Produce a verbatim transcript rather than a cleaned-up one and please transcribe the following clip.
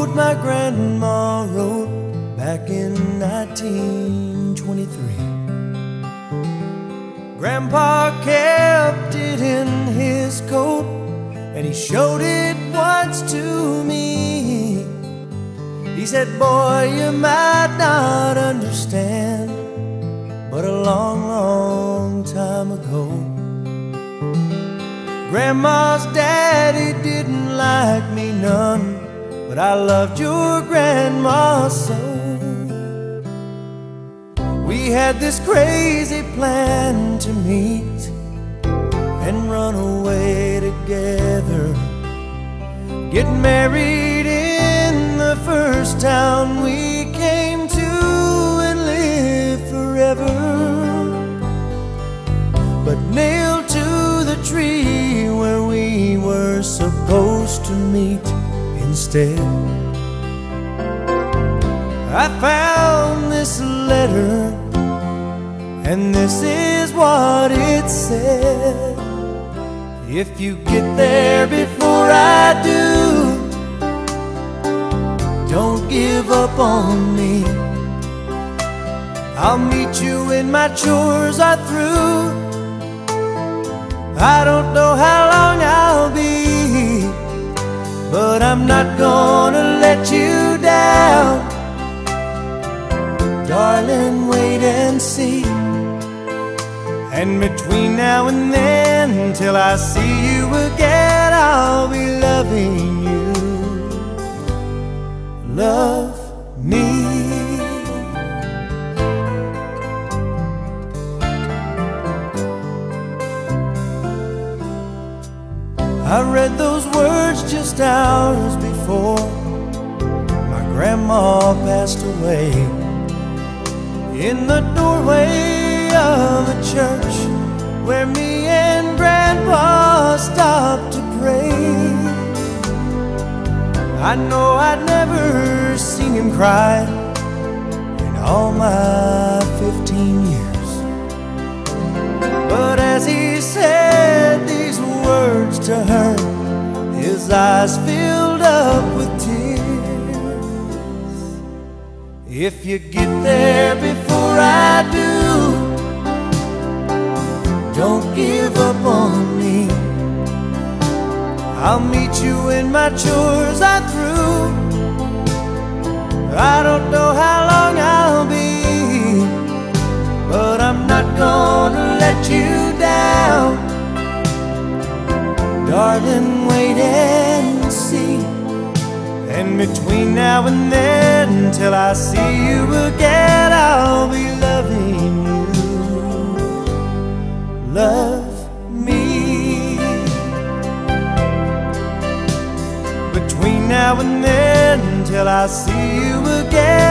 note my grandma wrote back in nineteen twenty-three. Grandpa kept it in his coat, and he showed it once to me. He said, boy, you might not understand, but a long, long time ago, Grandma's daddy didn't like me none, but I loved your grandma so. We had this crazy plan to meet and run away together, get married in the first town we came to, and live forever. But nailed to the tree where we were supposed to meet instead, I found this letter, and this is what it said. If you get there before I do, don't give up on me. I'll meet you when my chores are through. I don't know how long I'll be, but I'm not gonna let you down. Darling, wait and see. And between now and then, till I see you again, I'll be loving you. Love me. I read those words just hours before my grandma passed away, in the doorway of a church where me and Grandpa stopped to pray. I know I'd never seen him cry in all my fifteen years, but as he said these words to her, his eyes filled up with tears. If you get there before I do, don't give up on me. I'll meet you when my chores are through. I don't know how long I'll be, but I'm not gonna let you down. Darling, wait and see. And between now and then, till I see you again, I'll be loving you. Love me. Between now and then, till I see you again,